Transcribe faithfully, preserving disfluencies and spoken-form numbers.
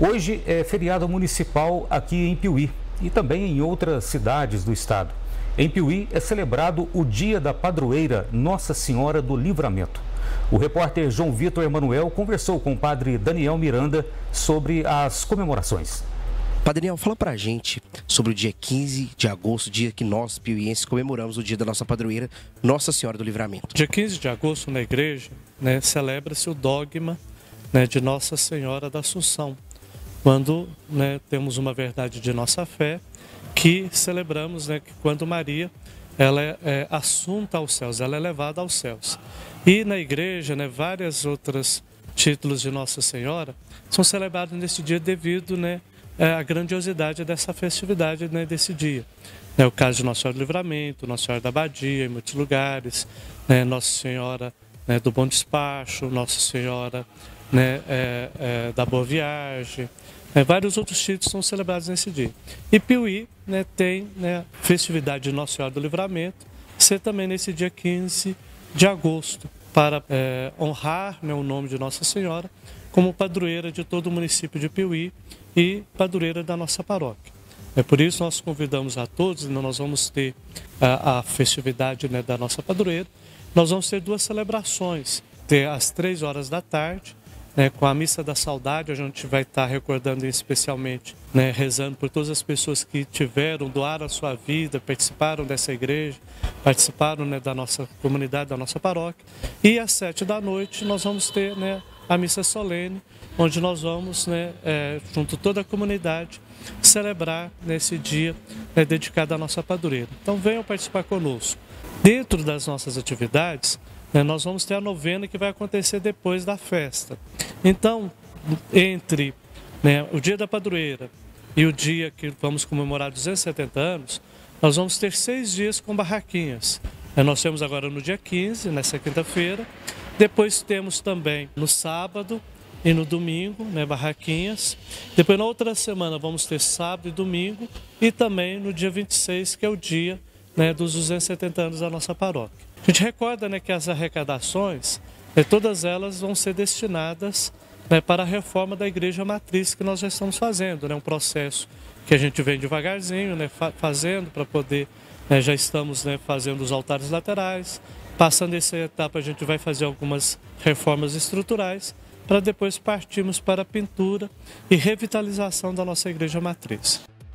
Hoje é feriado municipal aqui em Piuí e também em outras cidades do estado. Em Piuí é celebrado o Dia da Padroeira Nossa Senhora do Livramento. O repórter João Vitor Emanuel conversou com o padre Daniel Miranda sobre as comemorações. Padre Daniel, fala pra gente sobre o dia quinze de agosto, dia que nós, piuienses, comemoramos o dia da nossa padroeira, Nossa Senhora do Livramento. Dia quinze de agosto, na igreja, né, celebra-se o dogma, né, de Nossa Senhora da Assunção, quando, né, temos uma verdade de nossa fé, que celebramos, né, que quando Maria ela é, é assunta aos céus, ela é levada aos céus. E na igreja, né, vários outros títulos de Nossa Senhora são celebrados nesse dia devido, né, à grandiosidade dessa festividade, né, desse dia. É o caso de Nossa Senhora do Livramento, Nossa Senhora da Abadia, em muitos lugares, né, Nossa Senhora, né, do Bom Despacho, Nossa Senhora, né, é, é, da Boa Viagem. É, vários outros títulos são celebrados nesse dia. E Piuí, né, tem, né, festividade de Nossa Senhora do Livramento, ser também nesse dia quinze de agosto, para é, honrar, né, o nome de Nossa Senhora como padroeira de todo o município de Piuí e padroeira da nossa paróquia. É por isso nós convidamos a todos, né, nós vamos ter a, a festividade, né, da nossa padroeira. Nós vamos ter duas celebrações, ter às três horas da tarde, né, com a Missa da Saudade, a gente vai estar recordando especialmente, né, rezando por todas as pessoas que tiveram, doaram a sua vida, participaram dessa igreja, participaram, né, da nossa comunidade, da nossa paróquia. E às sete da noite nós vamos ter, né, a Missa Solene, onde nós vamos, né, é, junto a toda a comunidade, celebrar nesse dia, né, dedicado à nossa padroeira. Então venham participar conosco. Dentro das nossas atividades, né, nós vamos ter a novena que vai acontecer depois da festa. Então, entre, né, o dia da padroeira e o dia que vamos comemorar duzentos e setenta anos, nós vamos ter seis dias com barraquinhas. Nós temos agora no dia quinze, nessa quinta-feira. Depois temos também no sábado e no domingo, né, barraquinhas. Depois na outra semana vamos ter sábado e domingo. E também no dia vinte e seis, que é o dia, né, dos duzentos e setenta anos da nossa paróquia. A gente recorda, né, que as arrecadações, né, todas elas vão ser destinadas, né, para a reforma da igreja matriz que nós já estamos fazendo. Né, um processo que a gente vem devagarzinho, né, fa fazendo para poder, né, já estamos, né, fazendo os altares laterais. Passando essa etapa, a gente vai fazer algumas reformas estruturais para depois partirmos para a pintura e revitalização da nossa igreja matriz.